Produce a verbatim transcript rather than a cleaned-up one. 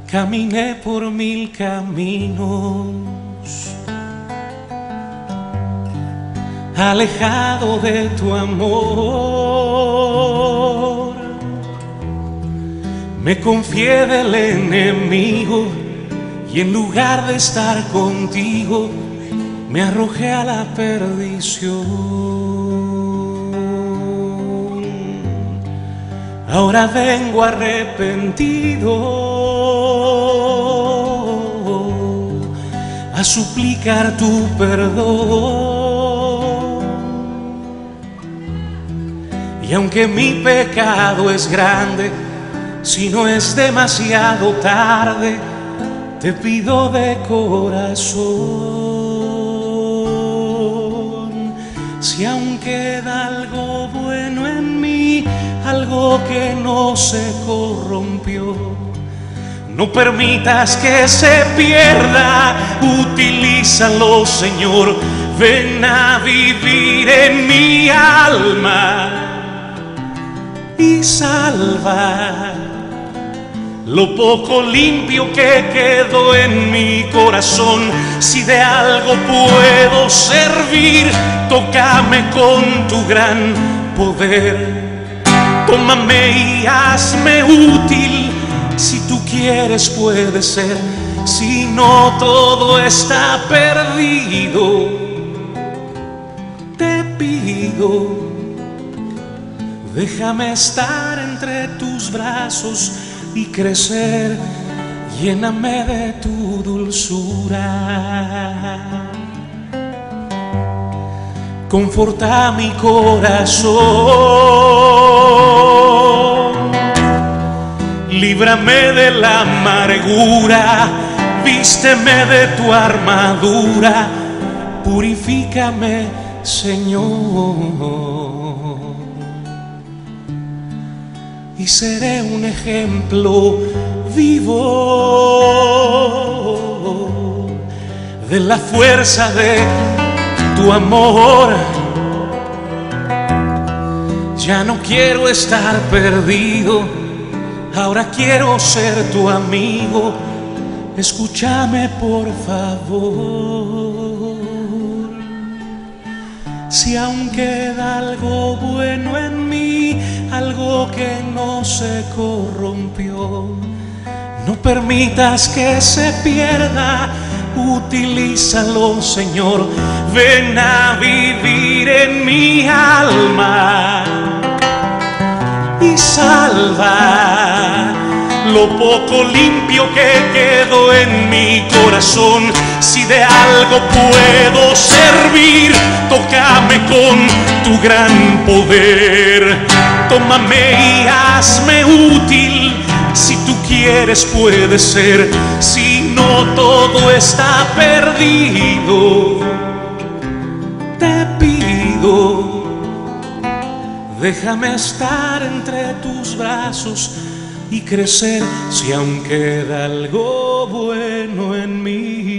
Caminé por mil caminos, alejado de tu amor. Me confié del enemigo y en lugar de estar contigo me arrojé a la perdición. Ahora vengo arrepentido a suplicar tu perdón. Y aunque mi pecado es grande, si no es demasiado tarde, te pido de corazón, si aún queda algo bueno en mí, algo que no se corrompió, no permitas que se pierda, utilízalo, Señor. Ven a vivir en mi alma y salva lo poco limpio que quedó en mi corazón. Si de algo puedo servir, tócame con tu gran poder. Tómame y hazme útil. Si tú quieres puede ser, si no todo está perdido. Te pido, déjame estar entre tus brazos y crecer, lléname de tu dulzura. Conforta mi corazón, líbrame de la amargura, vísteme de tu armadura, purifícame, Señor, y seré un ejemplo vivo de la fuerza de tu amor. Ya no quiero estar perdido, ahora quiero ser tu amigo. Escúchame por favor. Si aún queda algo bueno en mí, algo que no se corrompió, no permitas que se pierda, utilízalo, Señor. Ven a vivir en mi alma y salva lo poco limpio que quedó en mi corazón. Si de algo puedo servir, tócame con tu gran poder. Tómame y hazme útil. Si tú quieres puede ser, si no todo está perdido. Te pido, déjame estar entre tus brazos y crecer, si aún queda algo bueno en mí.